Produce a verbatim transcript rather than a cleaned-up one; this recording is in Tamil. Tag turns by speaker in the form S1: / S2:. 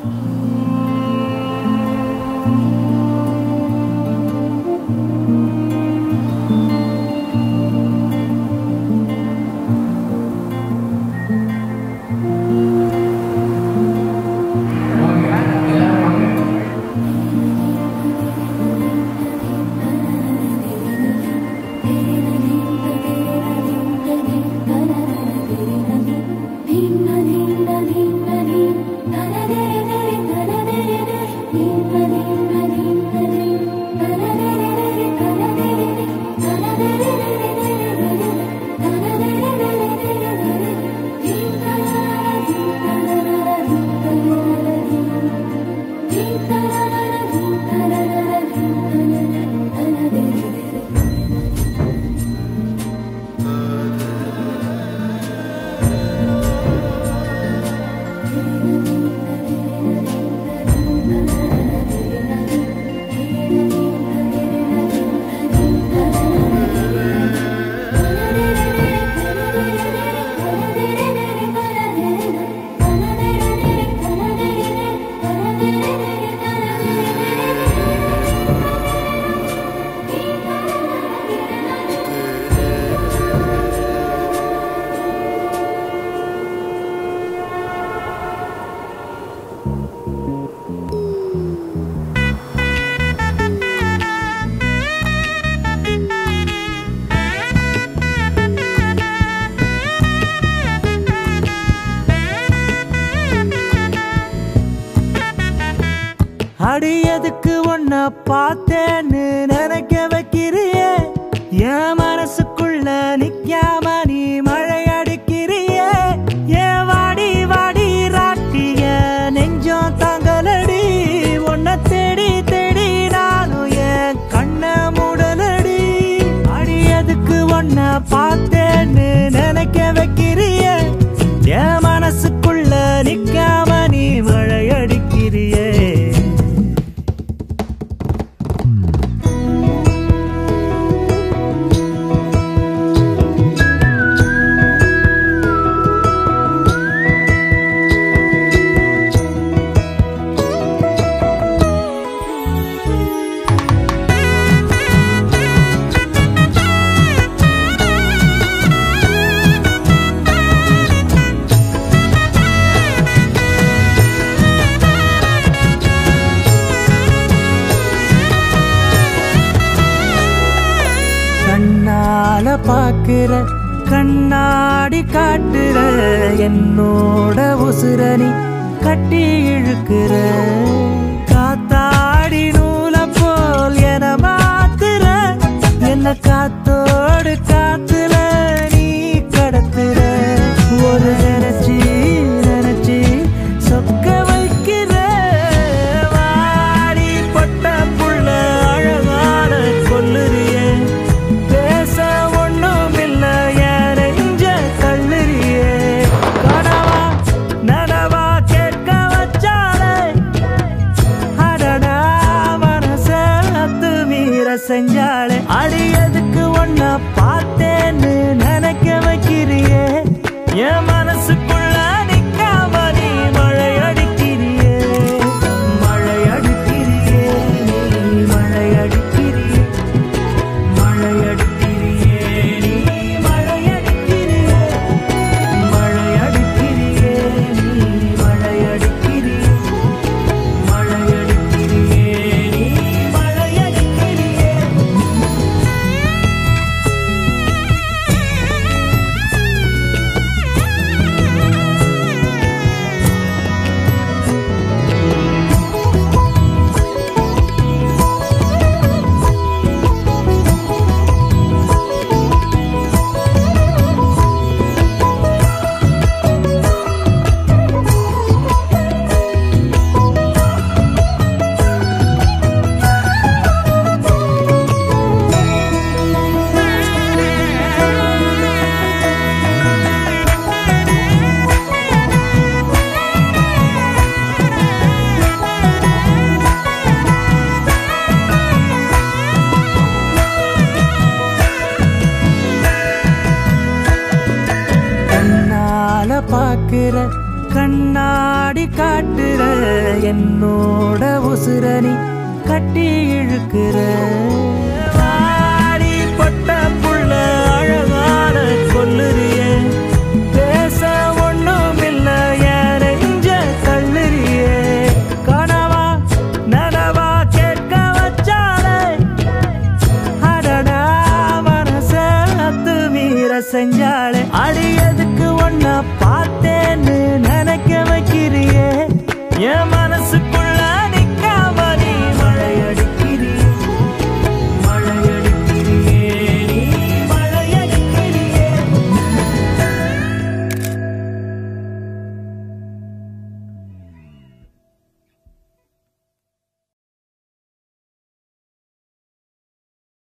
S1: அடியதுக்கு ஒன்ன பார்த்தேன்னு நினைக்க வைக்கிறியே என் மனசுக்குள்ள நிக்காம நீ மழை அடிக்கிறியே ஏன் வாடி வாடி ராட்டிய நெஞ்சம் தாங்கலடி உன்னை தேடி தேடி நானும் என் கண்ண மூடலடி அடியதுக்கு ஒன்ன பார்த்தேன்னு நினைக்க வைக்கிறியே என் மனசுக்குள்ள நிக்காம நீ மழை அடிக்கிறியே பாக்குற கண்ணாடி காட்டுற என்னோட உசுரணி கட்டி இழுக்கிற காத்தாடி நூல போல் என மாத்துற என்ன காத்தோடு காத்துல நீ கடத்துற ஒரு நினைச்சி நினைச்சி சொக்க வைக்கிற வாடி பட்ட புள்ள அழகான கொல்லுறிய செஞ்சாலே அடியதுக்கு ஒன்ன பார்த்தேன்னு நினைக்க வைக்கிறியே என் மனசுக்குள்ள நிக்காம நீ மழை அடிக்கிறியே மழை அடிக்கிறியே நீ மழை அடிக்கிறியே மழை அடிக்கிறியே நீ மழை அடிக்கிறியே மழை அடிக்கிறியே நீ மழை அடிக்கிறியே மழை அடிக்கிறியே நீ மழை அடிக்கிறியே கண்ணாடி காட்டுற என்னோட உசுரணி கட்டி இழுக்கிற வாடி பட்ட புள்ள அழகான கொல்லுறியே பேச ஒண்ணும் இல்ல என் நெஞ்ச தள்ளுறியே கனவா நனவா கேட்க வச்சாலே அடடா மனச அத்து மீற செஞ்சாலே அடியதுக்கு ஒன்ன பார்த்தேன்னு நினைக்க வைக்கிறியே என் மனசு